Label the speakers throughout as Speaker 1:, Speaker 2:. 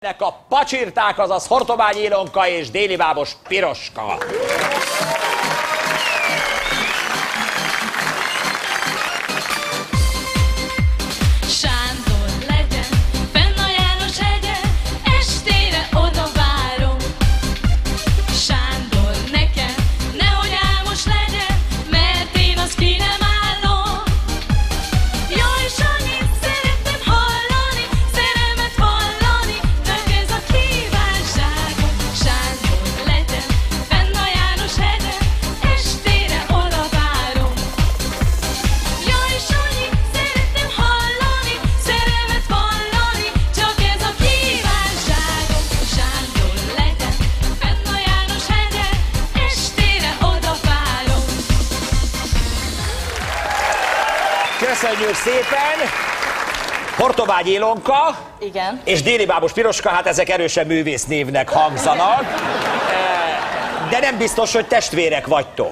Speaker 1: A pacsirták, azaz Hortobágy Ilonka és Délibábos Piroska.
Speaker 2: Sándor legyen fenn a János hegyen, estére oda várom. Sándor nekem nehogy álmos legyen, mert én azt ki nem állom. Jaj, Sanyit szeretném hallani, szerelmet vallani, csak ez a kívánságom. Sándor legyen fenn a János hegyen, estére oda várom. Jaj, Sanyit szeretném hallani, szerelmet vallani, csak ez a kívánságom. Sándor legyen fenn a János hegyen, estére oda várom.
Speaker 1: Köszönjük szépen! Hortobágy Ilonka
Speaker 3: Igen.
Speaker 1: és Délibábos Piroska, hát ezek erősen művésznévnek hangzanak. De nem biztos, hogy testvérek vagytok.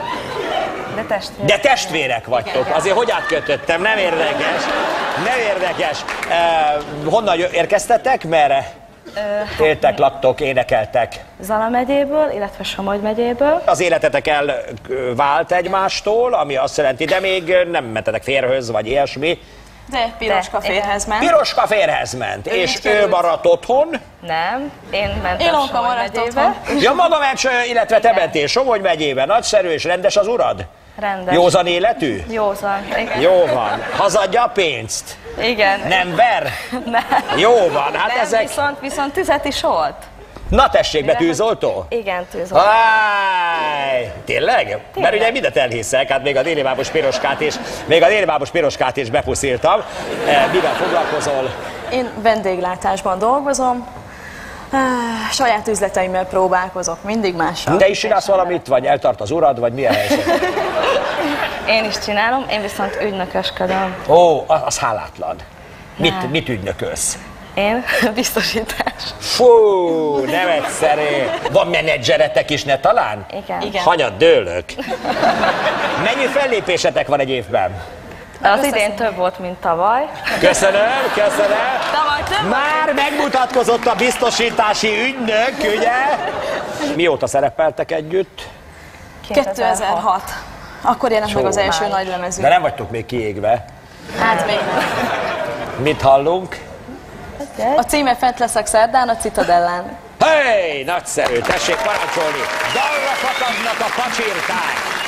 Speaker 3: De
Speaker 1: De testvérek vagytok. Azért hogy átkötöttem? Nem érdekes. Nem érdekes. Honnan érkeztetek? Merre? Éltek, laktok, énekeltek.
Speaker 3: Zala megyéből, illetve Somogy megyéből.
Speaker 1: Az életetek elvált egymástól, ami azt jelenti, de még nem mentetek férjhöz, vagy ilyesmi.
Speaker 4: De Piroska férhez ment.
Speaker 1: Piroska férjhez ment, és ő maradt otthon.
Speaker 3: Nem, én mentem
Speaker 4: Ilonka
Speaker 3: Somogy
Speaker 4: maradt
Speaker 3: megyébe.
Speaker 1: Ja, maga ment, illetve te mentél Somogy megyébe. Nagyszerű és rendes az urad?
Speaker 3: Rendes.
Speaker 1: Józan életű?
Speaker 3: Józan, igen.
Speaker 1: Jó van. Hazadja a pénzt?
Speaker 3: Igen.
Speaker 1: Nem ver?
Speaker 3: Nem.
Speaker 1: Jó van, hát
Speaker 3: Nem,
Speaker 1: ezek...
Speaker 3: viszont tüzet is volt.
Speaker 1: Na tessék, betűzoltó?
Speaker 3: Igen, tűz volt.
Speaker 1: Áj, tényleg? Mert ugye mindent elhiszek, hát még a Délibábos Piroskát is bepuszíltam. Mivel foglalkozol?
Speaker 4: Én vendéglátásban dolgozom. Saját üzleteimmel próbálkozok, mindig mással.
Speaker 1: Te is csinálsz valamit, vagy eltart az urad, vagy milyen helyzet?
Speaker 3: Én is csinálom, én viszont ügynökösködöm.
Speaker 1: Ó, az hálátlan. Mit ügynökölsz?
Speaker 3: Én biztosítás.
Speaker 1: Fú, nem egyszerű. Van menedzseretek is, ne talán?
Speaker 3: Igen.
Speaker 1: Hanyat dőlök. Mennyi fellépésetek van egy évben?
Speaker 3: Az idén több volt, mint tavaly.
Speaker 1: Köszönöm, köszönöm.
Speaker 4: Tavaly több?
Speaker 1: Már megmutatkozott a biztosítási ügynök, ugye? Mióta szerepeltek együtt?
Speaker 4: 2006. Akkor jelent meg az első nagy lemezünk.
Speaker 1: De nem vagytok még kiégve.
Speaker 4: Hát még.
Speaker 1: Mit hallunk?
Speaker 4: A címe Fent leszek szerdán a Citadellán.
Speaker 1: Hey, nagyszerű, tessék parancsolni. Dalra fakadnak a pacsirták.